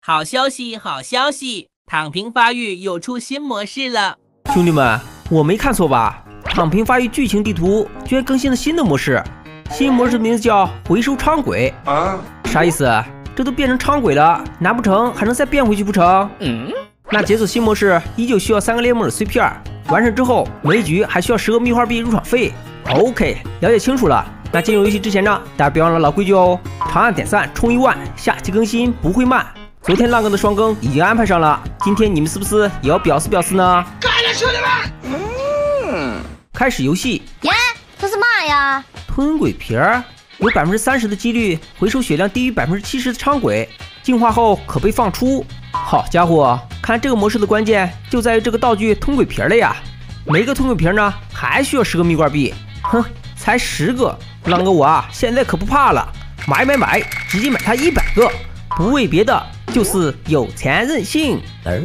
好消息，好消息！躺平发育又出新模式了。 兄弟们，我没看错吧？躺平发育剧情地图居然更新了新的模式，新模式的名字叫回收昌鬼啊！啥意思？这都变成昌鬼了，难不成还能再变回去不成？那解锁新模式依旧需要3个联盟的碎片，完成之后每一局还需要10个蜜花币入场费。OK， 了解清楚了。那进入游戏之前呢，大家别忘了老规矩哦，长按点赞冲1万，下期更新不会慢。昨天浪哥的双更已经安排上了，今天你们是不是也要表示表示呢？ 干了，兄弟们！ 开始游戏。 耶，这是嘛呀？ 吞鬼皮儿，有30%的几率回收血量低于70%的昌鬼，进化后可被放出。好家伙，看这个模式的关键就在于这个道具吞鬼皮了呀！每一个吞鬼皮呢，还需要10个蜜罐币。哼，才10个，浪哥我啊，现在可不怕了，买，直接买它100个，不为别的，就是有钱任性。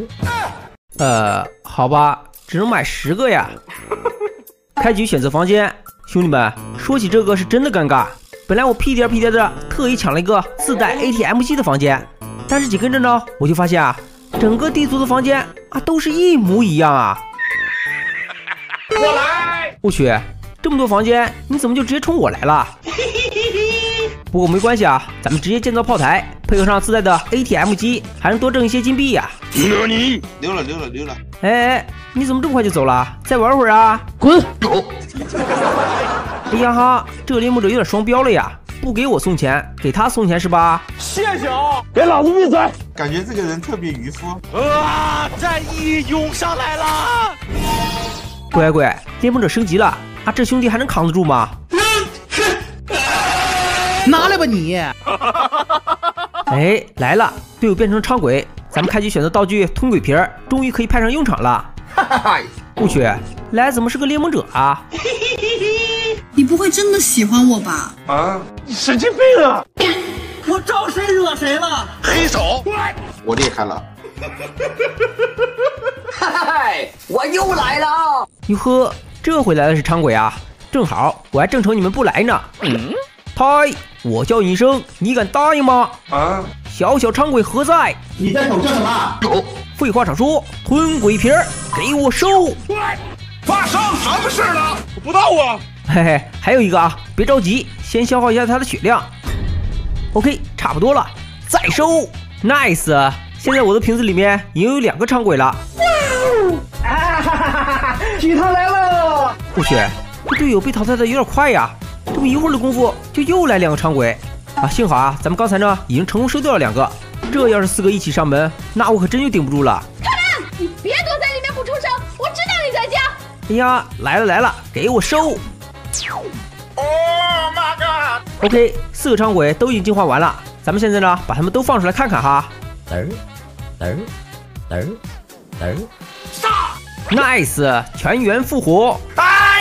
好吧，只能买10个呀。开局选择房间，兄弟们，说起这个是真的尴尬。本来我屁颠的特意抢了一个自带 ATM 机的房间，但是紧跟着呢，我就发现啊，整个地图的房间啊都是一模一样啊。 我来！ 我去，这么多房间，你怎么就直接冲我来了？不过没关系啊，咱们直接建造炮台，配合上自带的 ATM 机，还能多挣一些金币呀。 惹你溜了。 哎，你怎么这么快就走了？再玩会儿啊！ 滚！ 哎呀哈，这个联盟者有点双标了呀！不给我送钱，给他送钱是吧？ 谢谢啊！给老子闭嘴！ 感觉这个人特别渔夫。 战意涌上来了！ 乖，联盟者升级了啊！这兄弟还能扛得住吗？ 拿来吧你！ 哎，来了，队友变成昌鬼，咱们开局选择道具吞鬼皮儿，终于可以派上用场了。我去，来怎么是个联盟者啊？ 你不会真的喜欢我吧？ 啊！你神经病啊！ 我招谁惹谁了？ 黑手！ 我厉害了！ 嗨，我又来了！ 哟呵，这回来的是昌鬼啊！正好，我还正愁你们不来呢。胎，我叫你一声，你敢答应吗？ 啊！ 小昌鬼何在？ 你在吼叫什么？ 废话少说，吞鬼皮儿，给我收！ 发生什么事了？我不知道啊。 嘿嘿，还有一个啊，别着急，先消耗一下他的血量。OK， 差不多了，再收。Nice， 现在我的瓶子里面已经有2个昌鬼了。 举他来了！ 我去，这队友被淘汰的有点快呀，这么一会儿的功夫就又来2个昌鬼啊！幸好啊，咱们刚才呢已经成功收掉了2个，这要是4个一起上门，那我可真就顶不住了。 开门！你别躲在里面不出声，我知道你在家。 哎呀，来了，给我收！ Oh my god！ OK， 4个昌鬼都已经进化完了，咱们现在呢把他们都放出来看看哈。 杀 ！Nice， 全员复活！ 哎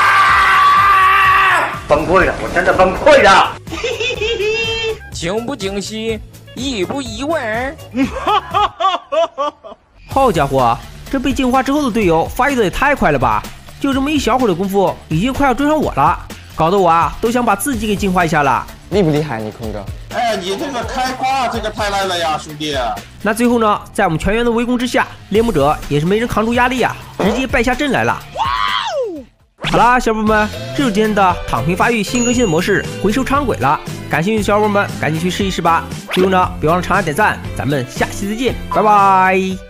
呀！ 崩溃了，我真的崩溃了！ 惊不惊喜，意不意外？ 好家伙，这被净化之后的队友发育的也太快了吧！就这么一小会儿的功夫，已经快要追上我了，搞得我啊都想把自己给净化一下了。 厉不厉害，你空哥？ 哎，你这个开挂这个太烂了呀，兄弟！ 那最后呢，在我们全员的围攻之下，猎魔者也是没人扛住压力啊，直接败下阵来了。好啦，小伙伴们，这就是今天的躺平发育新更新的模式回收昌鬼了。感兴趣的小伙伴们赶紧去试一试吧。最后呢，别忘了长按点赞，咱们下期再见，拜拜。